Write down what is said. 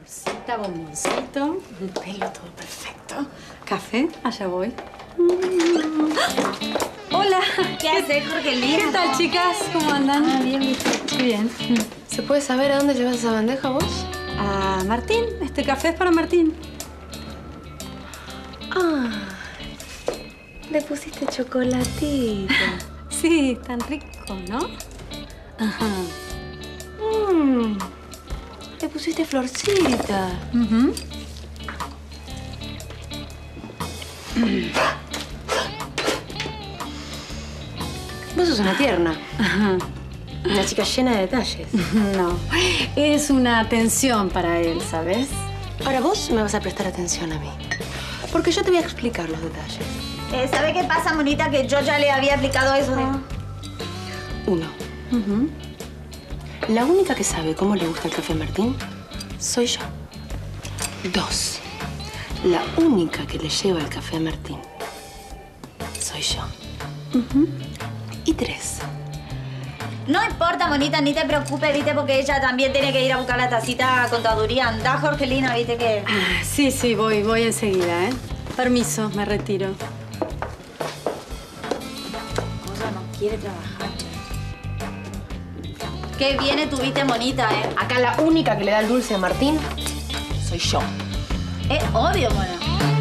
Florcita, bomboncito, un pelo todo perfecto. Café, allá voy. Hola. ¿Qué haces, Jorgelina? ¿Qué tal, chicas? ¿Cómo andan? Ah, bien, Bien. ¿Se puede saber a dónde llevas esa bandeja vos? A Martín. Este café es para Martín. Ah, le pusiste chocolatito. Sí, tan rico, ¿no? Ajá. Le pusiste florcita. Vos sos una tierna. Ajá. Una chica llena de detalles. No, es una atención para él, ¿sabes? Ahora vos me vas a prestar atención a mí. Porque yo te voy a explicar los detalles. ¿Sabe qué pasa, monita? Que yo ya le había aplicado eso de... 1. La única que sabe cómo le gusta el café a Martín soy yo. 2. La única que le lleva el café a Martín soy yo. Y 3. No importa, monita, ni te preocupes, ¿viste? Porque ella también tiene que ir a buscar la tacita a contaduría. Anda, Jorgelina, ¿viste? Que... Sí, voy enseguida, ¿eh? Permiso, me retiro. Cosa no quiere trabajar. Qué bien tuviste, monita, ¿eh? Acá la única que le da el dulce a Martín soy yo. Es obvio, mona.